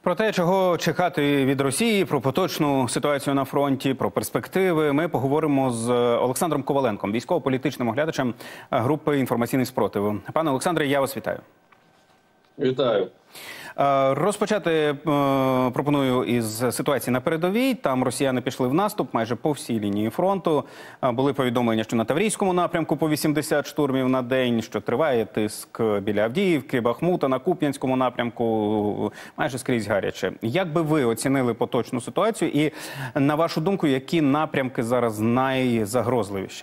Про те, чого чекати від Росії, про поточну ситуацію на фронті, про перспективи, ми поговоримо з Олександром Коваленком, військово-політичним оглядачем групи «Інформаційний спротив». Пане Олександре, я вас вітаю. Вітаю. Розпочати пропоную із ситуації на передовій. Там росіяни пішли в наступ майже по всій лінії фронту. Були повідомлення, що на Таврійському напрямку по 80 штурмів на день, що триває тиск біля Авдіївки, Бахмута, на Куп'янському напрямку, майже скрізь гаряче. Як би ви оцінили поточну ситуацію і, на вашу думку, які напрямки зараз найзагрозливіші?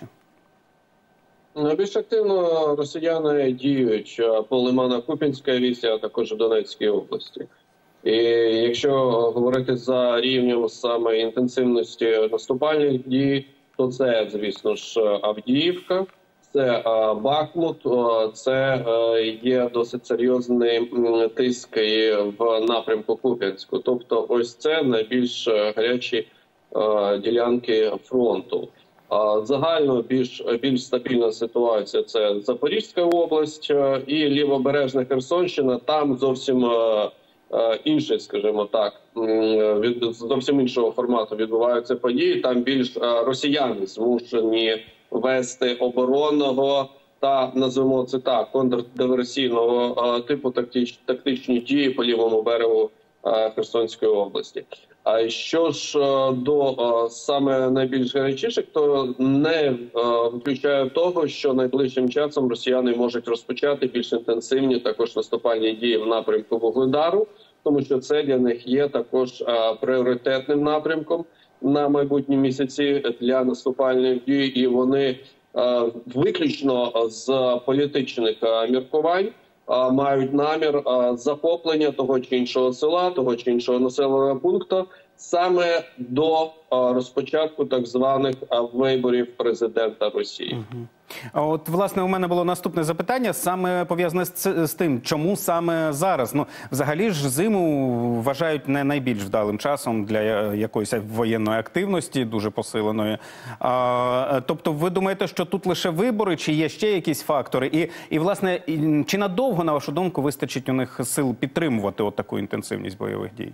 Найбільш активно росіяни діють по Лимано-Куп'янській річці, а також в Донецькій області. І якщо говорити за рівнем саме інтенсивності наступальних дій, то це, звісно ж, Авдіївка, це Бахмут, це є досить серйозний тиск в напрямку Куп'янську. Тобто ось це найбільш гарячі ділянки фронту. Загально більш стабільна ситуація – це Запорізька область і лівобережна Херсонщина. Там зовсім інший, скажімо так, зовсім іншого формату відбуваються події. Там більш росіяни змушені вести оборонного та, назвемо це так, контрдиверсійного типу тактичні дії по лівому берегу Херсонської області. А що ж до саме найбільш гарячіших, то не виключаю того, що найближчим часом росіяни можуть розпочати більш інтенсивні також наступальні дії в напрямку Вугледару, тому що це для них є також пріоритетним напрямком на майбутні місяці для наступальних дій, і вони виключно з політичних міркувань мають намір захоплення того чи іншого села, того чи іншого населеного пункту саме до розпочатку так званих виборів президента Росії. А от, власне, у мене було наступне запитання, саме пов'язане з тим, чому саме зараз? Ну, взагалі ж зиму вважають не найбільш вдалим часом для якоїсь воєнної активності, дуже посиленої. Тобто, ви думаєте, що тут лише вибори, чи є ще якісь фактори? І власне, чи надовго, на вашу думку, вистачить у них сил підтримувати от таку інтенсивність бойових дій?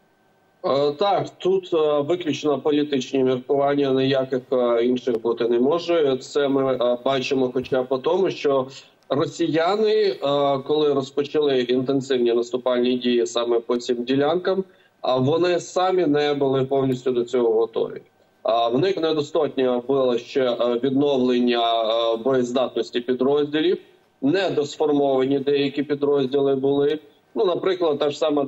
Так, тут виключно політичні міркування, ніяких інших бути не може. Це ми бачимо хоча б по тому, що росіяни, коли розпочали інтенсивні наступальні дії саме по цим ділянкам, вони самі не були повністю до цього готові. В них недостатньо було ще відновлення боєздатності підрозділів, недосформовані деякі підрозділи були. Ну, наприклад, та ж сама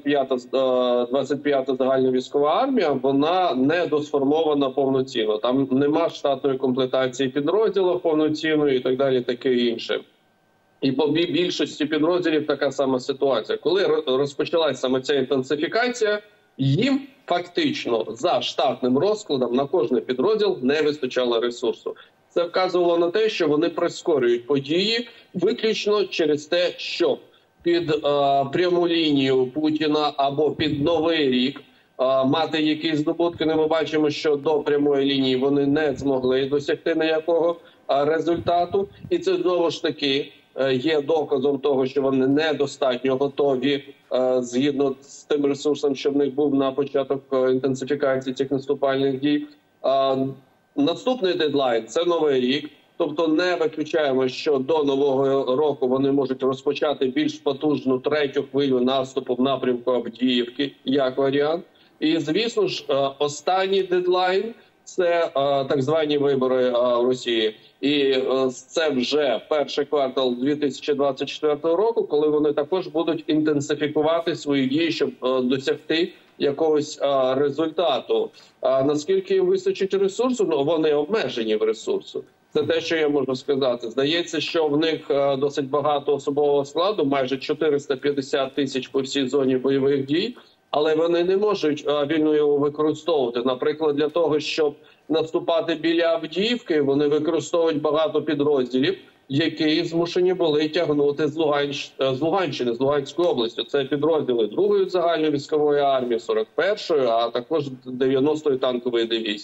25-та загальновійськова армія, вона не досформована повноцінно. Там нема штатної комплектації підрозділів повноцінної і так далі, таке інше. І по більшості підрозділів така сама ситуація. Коли розпочалася саме ця інтенсифікація, їм фактично за штатним розкладом на кожний підрозділ не вистачало ресурсу. Це вказувало на те, що вони прискорюють події виключно через те, що під пряму лінію Путіна або під Новий рік мати якісь здобутки. Ми бачимо, що до прямої лінії вони не змогли досягти ніякого результату. І це знову ж таки є доказом того, що вони недостатньо готові згідно з тим ресурсом, що в них був на початок інтенсифікації цих наступальних дій. Наступний дедлайн – це Новий рік. Тобто не виключаємо, що до Нового року вони можуть розпочати більш потужну третю хвилю наступу в напрямку Авдіївки, як варіант. І, звісно ж, останній дедлайн – це так звані вибори в Росії. І це вже перший квартал 2024 року, коли вони також будуть інтенсифікувати свої дії, щоб досягти якогось результату. Наскільки їм вистачить ресурсу? Ну, вони обмежені в ресурсу. Це те, що я можу сказати. Здається, що в них досить багато особового складу, майже 450 тисяч по всій зоні бойових дій, але вони не можуть вільно його використовувати. Наприклад, для того, щоб наступати біля Авдіївки, вони використовують багато підрозділів, які змушені були тягнути з Луганщини, з Луганської області. Це підрозділи 2-ї загальної військової армії, 41-ї, а також 90-ї танкової дивізії.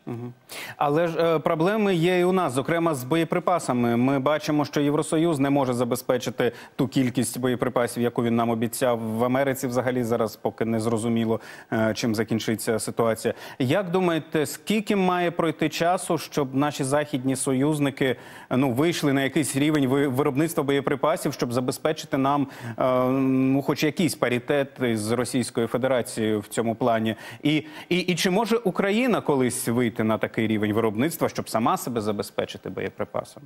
Але ж проблеми є і у нас, зокрема з боєприпасами. Ми бачимо, що Євросоюз не може забезпечити ту кількість боєприпасів, яку він нам обіцяв. В Америці взагалі зараз поки не зрозуміло, чим закінчиться ситуація. Як думаєте, скільки має пройти часу, щоб наші західні союзники вийшли на якийсь рівень виробництва боєприпасів, щоб забезпечити нам хоч якийсь паритет з Російською Федерацією в цьому плані? І чи може Україна колись вийти на такий рівень виробництва, щоб сама себе забезпечити боєприпасами?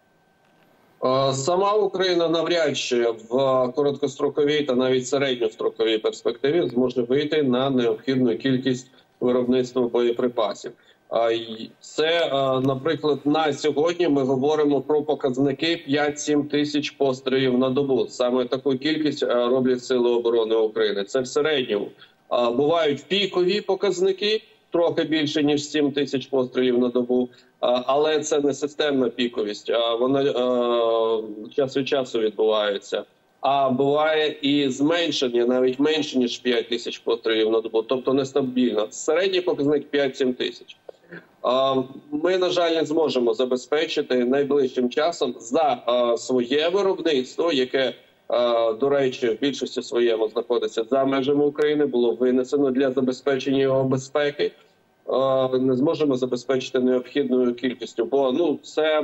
Сама Україна навряд чи в короткостроковій та навіть середньостроковій перспективі зможе вийти на необхідну кількість виробництва боєприпасів. Це, наприклад, на сьогодні ми говоримо про показники 5-7 тисяч пострілів на добу. Саме таку кількість роблять Сили оборони України. Це в середньому. Бувають пікові показники, трохи більше, ніж 7 тисяч пострілів на добу. Але це не системна піковість, вона час від часу відбувається. А буває і зменшення, навіть менше, ніж 5 тисяч пострілів на добу, тобто нестабільно. Середній показник 5-7 тисяч. Ми, на жаль, не зможемо забезпечити найближчим часом за своє виробництво, яке, до речі, в більшості своєму знаходиться за межами України, було винесено для забезпечення його безпеки. Не зможемо забезпечити необхідною кількістю, бо це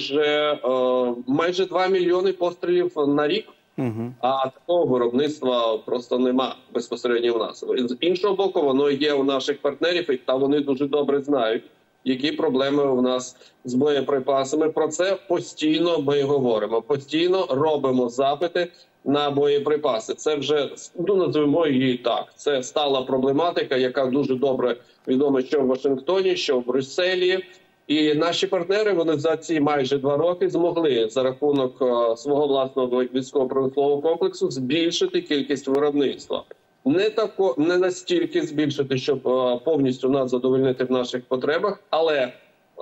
майже 2 мільйони пострілів на рік, а такого виробництва просто нема безпосередньо в нас. З іншого боку, воно є у наших партнерів, та вони дуже добре знають, які проблеми у нас з боєприпасами. Про це постійно ми говоримо, постійно робимо запити на боєприпаси. Це вже, називаємо її так, це стала проблематика, яка дуже добре відома що в Вашингтоні, що в Брюсселі. І наші партнери, вони за ці майже 2 роки змогли за рахунок свого власного військово-промислового комплексу збільшити кількість виробництва. Не настільки збільшити, щоб повністю нас задовольнити в наших потребах, але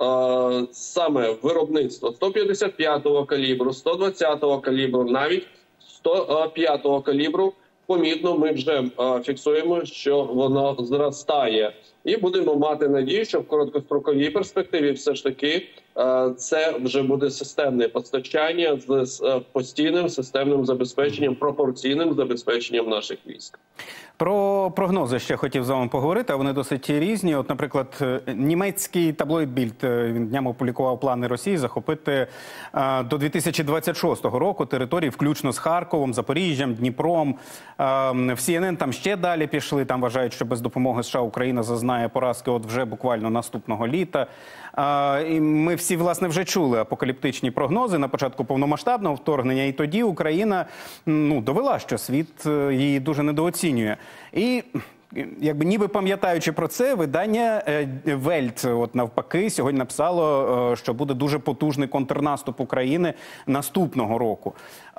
саме виробництво 155-го калібру, 120-го калібру, навіть 105-го калібру, помітно ми вже фіксуємо, що воно зростає. І будемо мати надію, що в короткостроковій перспективі все ж таки це вже буде системне постачання з постійним системним забезпеченням, пропорційним забезпеченням наших військ. Про прогнози ще хотів з вами поговорити, а вони досить різні. От, наприклад, німецький таблоїд Більд, він днями опублікував плани Росії захопити до 2026 року території, включно з Харковом, Запоріжжям, Дніпром. В CNN там ще далі пішли, там вважають, що без допомоги США Україна зазнає поразки от вже буквально наступного літа. І ми всі, власне, вже чули апокаліптичні прогнози на початку повномасштабного вторгнення, і тоді Україна довела, що світ її дуже недооцінює. І ніби пам'ятаючи про це, видання Вельт, от навпаки, сьогодні написало, що буде дуже потужний контрнаступ України наступного року.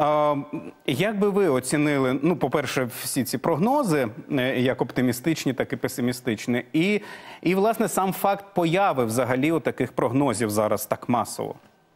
Як би ви оцінили, по-перше, всі ці прогнози, як оптимістичні, так і песимістичні, і власне, сам факт появи взагалі таких прогнозів зараз так масово?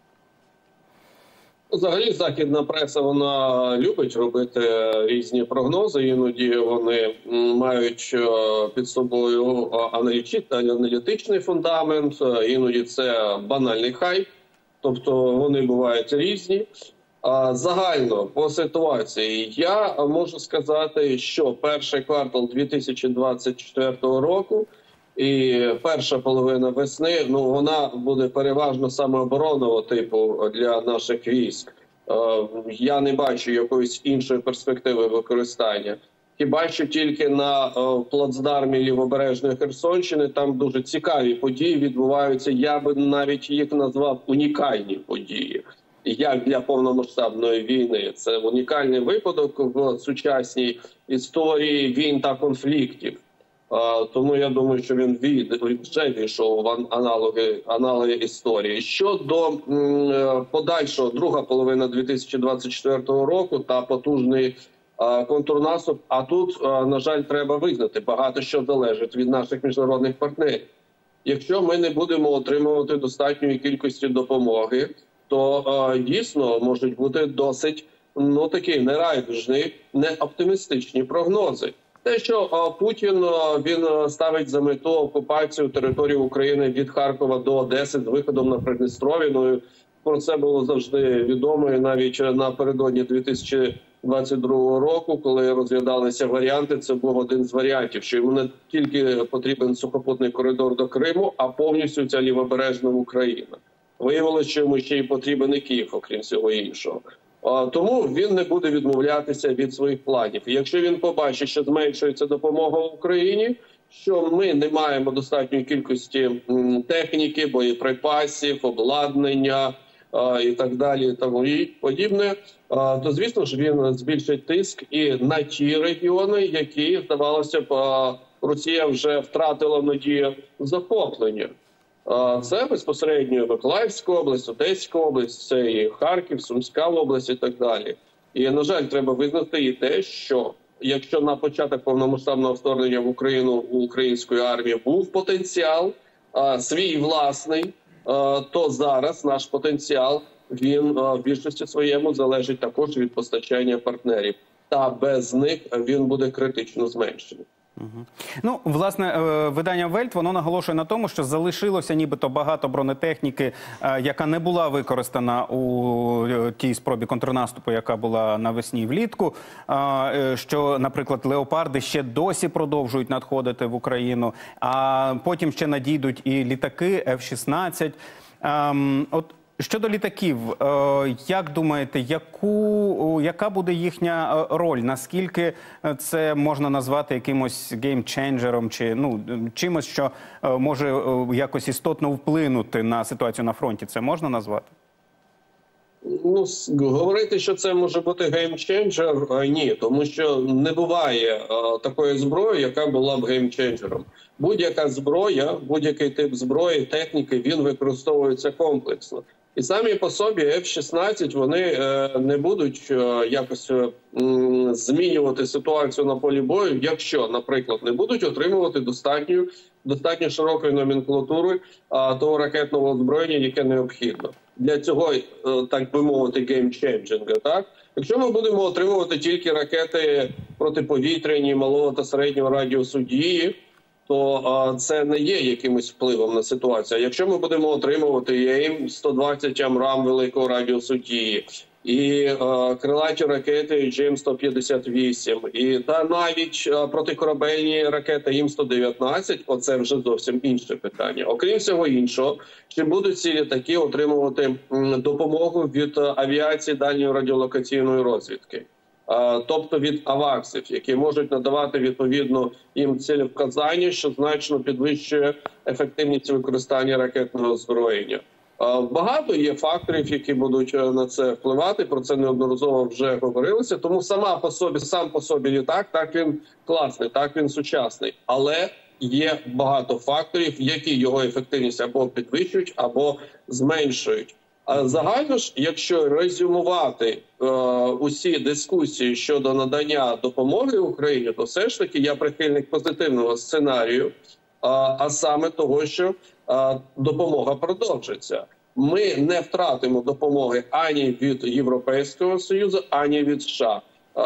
Взагалі, західна преса, вона любить робити різні прогнози. Іноді вони мають під собою аналітичний фундамент, іноді це банальний хайп. Тобто вони бувають різні. Загально по ситуації я можу сказати, що перший квартал 2024 року і перша половина весни, вона буде переважно самооборонного типу для наших військ. Я не бачу якоїсь іншої перспективи використання. Хіба що тільки на плацдармі Лівобережної Херсонщини там дуже цікаві події відбуваються. Я би навіть їх назвав унікальні події. Як для повномасштабної війни. Це унікальний випадок в сучасній історії війн та конфліктів. Тому я думаю, що він вже війшов в аналоги історії. Щодо подальшого, друга половина 2024 року та потужний контрнаступ, а тут, на жаль, треба визнати, багато що залежить від наших міжнародних партнерів. Якщо ми не будемо отримувати достатньої кількості допомоги, то дійсно можуть бути досить такі нерайдужні, неоптимістичні прогнози. Те, що Путін він ставить за мету окупацію території України від Харкова до Одеси з виходом на Придністров'я. Ну, про це було завжди відомо, і навіть напередодні 2022 року, коли розглядалися варіанти, це був один з варіантів, що йому не тільки потрібен сухопутний коридор до Криму, а повністю ця лівобережна Україна. Виявилося, що йому ще й потрібен і Київ, окрім всього іншого. Тому він не буде відмовлятися від своїх планів. І якщо він побачить, що зменшується допомога Україні, що ми не маємо достатньої кількості техніки, боєприпасів, обладнання і так далі, тому і подібне, то, звісно ж, він збільшить тиск і на ті регіони, які, здавалося б, Росія вже втратила надію захоплення. Це безпосередньо Миколаївська область, Одеська область, це і Харків, Сумська область і так далі. І, на жаль, треба визнати і те, що якщо на початок повномасштабного вторгнення в Україну у української армії був потенціал, свій власний, то зараз наш потенціал, він в більшості своєму залежить також від постачання партнерів. Та без них він буде критично зменшений. Ну, власне, видання Вельт, воно наголошує на тому, що залишилося нібито багато бронетехніки, яка не була використана у тій спробі контрнаступу, яка була навесні і влітку, що, наприклад, леопарди ще досі продовжують надходити в Україну, а потім ще надійдуть і літаки F-16. От щодо літаків, як думаєте, яка буде їхня роль? Наскільки це можна назвати якимось геймченджером чи чимось, що може якось істотно вплинути на ситуацію на фронті? Це можна назвати? Ну, говорити, що це може бути геймченджер, ні, тому що не буває такої зброї, яка була б геймченджером. Будь-яка зброя, будь-який тип зброї, техніки, він використовується комплексно. І самі по собі F-16, вони не будуть якось змінювати ситуацію на полі бою, якщо, наприклад, не будуть отримувати достатньо широкої номенклатури того ракетного озброєння, яке необхідно. Для цього, так би мовити, геймченджинга, так? Якщо ми будемо отримувати тільки ракети протиповітряні малого та середнього радіусу дії, то це не є якимось впливом на ситуацію. Якщо ми будемо отримувати і АІМ-120 АМРАМ великого радіусу дії, і крилаті ракети GM-158, і та навіть протикорабельні ракети АІМ-119, оце вже зовсім інше питання. Окрім всього іншого, чи будуть ці літаки отримувати допомогу від авіації дальньої радіолокаційної розвідки? Тобто від аваксів, які можуть надавати відповідно їм цілевказання, що значно підвищує ефективність використання ракетного озброєння. Багато є факторів, які будуть на це впливати, про це неодноразово вже говорилося, тому сам по собі літак, так він класний, так він сучасний, але є багато факторів, які його ефективність або підвищують, або зменшують. А загально ж, якщо резюмувати усі дискусії щодо надання допомоги Україні, то все ж таки я прихильник позитивного сценарію, а саме того, що допомога продовжиться. Ми не втратимо допомоги ані від Європейського Союзу, ані від США.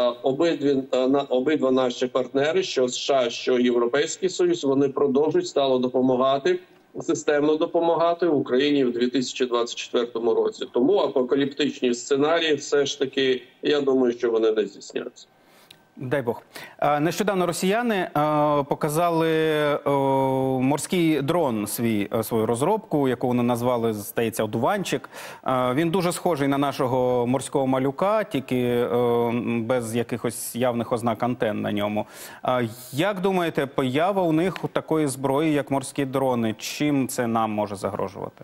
Обидва наші партнери, що США, що Європейський Союз, вони продовжують стало допомагати, системно допомагати Україні в 2024 році. Тому апокаліптичні сценарії все ж таки, я думаю, що вони не здійсняться. Дай Бог. Нещодавно росіяни показали морський дрон свою розробку, яку вони назвали, здається, «Одуванчик». Він дуже схожий на нашого морського малюка, тільки без якихось явних ознак антенн на ньому. Як думаєте, поява у них такої зброї, як морські дрони, чим це нам може загрожувати?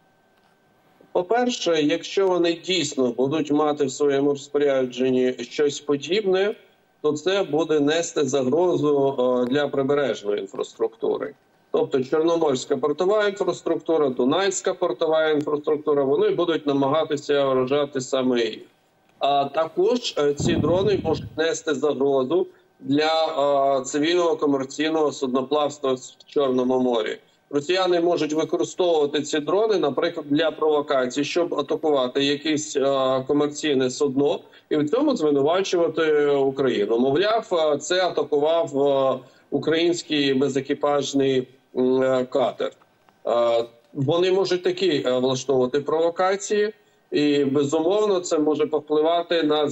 По-перше, якщо вони дійсно будуть мати в своєму розпорядженні щось подібне, то це буде нести загрозу для прибережної інфраструктури. Тобто Чорноморська портова інфраструктура, Дунайська портова інфраструктура, вони будуть намагатися вражати саме їх. А також ці дрони можуть нести загрозу для цивільного комерційного судноплавства в Чорному морі. Росіяни можуть використовувати ці дрони, наприклад, для провокацій, щоб атакувати якесь комерційне судно і в цьому звинувачувати Україну. Мовляв, це атакував український безекіпажний катер. Вони можуть такі влаштовувати провокації, і безумовно це може повпливати на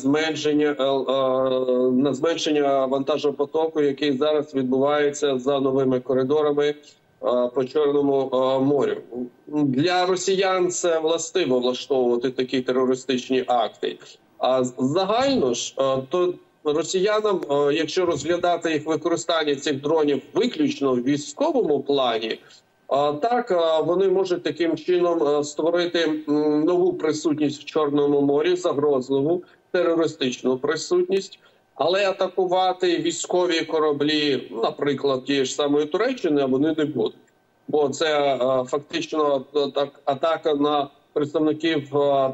зменшення вантажопотоку, який зараз відбувається за новими коридорами по Чорному морю. Для росіян це властиво влаштовувати такі терористичні акти. А загально ж, то росіянам, якщо розглядати їх використання цих дронів виключно в військовому плані, так, вони можуть таким чином створити нову присутність в Чорному морі, загрозливу терористичну присутність, але атакувати військові кораблі, наприклад, тієї ж самої Туреччини, вони не будуть. Бо це фактично атака на представників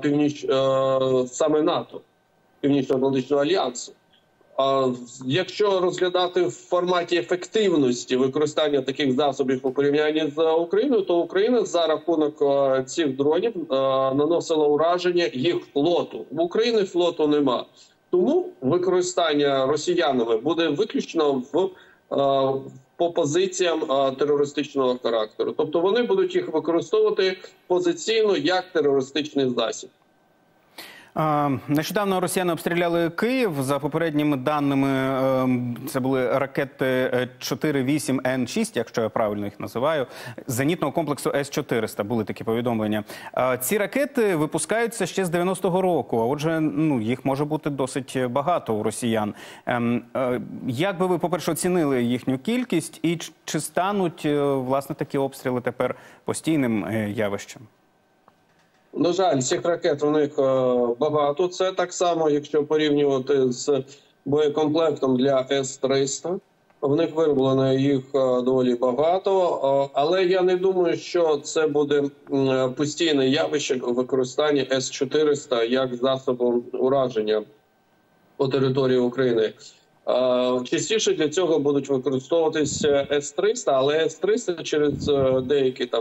саме НАТО, Північно-Атлантичного альянсу. Якщо розглядати в форматі ефективності використання таких засобів у порівнянні з Україною, то Україна за рахунок цих дронів наносила ураження їх флоту. В Україні флоту нема. Тому використання росіянами буде виключно по позиціям терористичного характеру. Тобто вони будуть їх використовувати позиційно як терористичний засіб. Нещодавно росіяни обстріляли Київ. За попередніми даними, це були ракети 4-8Н6, якщо я правильно їх називаю, зенітного комплексу С-400. Були такі повідомлення. Ці ракети випускаються ще з 90-го року, а отже, їх може бути досить багато у росіян. Як би ви, по-перше, оцінили їхню кількість і чи стануть, власне, такі обстріли тепер постійним явищем? На жаль, цих ракет у них багато. Це так само, якщо порівнювати з боєкомплектом для С-300. В них вироблено їх доволі багато, але я не думаю, що це буде постійне явище використання С-400 як засобом ураження по території України. Частіше для цього будуть використовуватися С-300, але С-300 через деякі там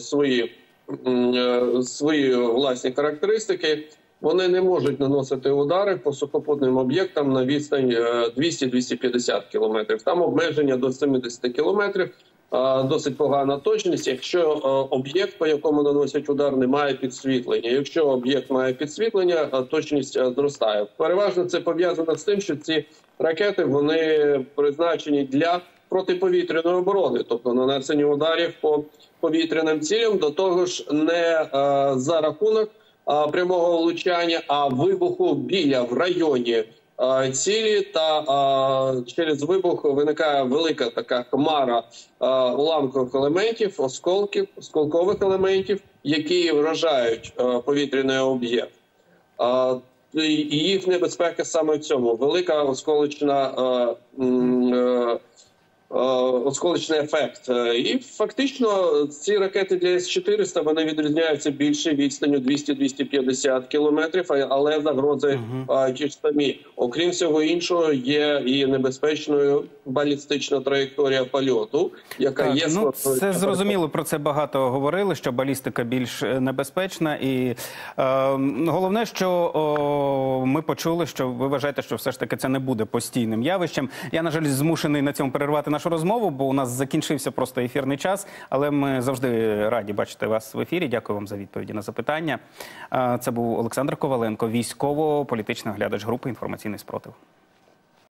свої власні характеристики, вони не можуть наносити удари по сухопутним об'єктам на відстань 200-250 кілометрів. Там обмеження до 70 кілометрів, досить погана точність, якщо об'єкт, по якому наносять удар, не має підсвітлення. Якщо об'єкт має підсвітлення, точність зростає. Переважно це пов'язано з тим, що ці ракети, вони призначені для протиповітряної оборони, тобто нанесення ударів по повітряним цілям, до того ж не за рахунок прямого влучання, а вибуху в районі цілі, та через вибух виникає велика така хмара уламкових елементів, осколкових елементів, які вражають повітряний об'єкт. І їх небезпека саме в цьому. Велика осколочний ефект. І фактично ці ракети для С-400, вони відрізняються більше відстанню 200-250 кілометрів, але загрози ті ж самі. Окрім всього іншого, є і небезпечною балістична траєкторія польоту, яка є... Це зрозуміло, про це багато говорили, що балістика більш небезпечна. І головне, що ми почули, що ви вважаєте, що все ж таки це не буде постійним явищем. Я, на жаль, змушений на цьому перервати нашу розмову, бо у нас закінчився просто ефірний час, але ми завжди раді бачити вас в ефірі. Дякую вам за відповіді на запитання. Це був Олександр Коваленко, військово-політичний оглядач групи «Інформаційний спротив».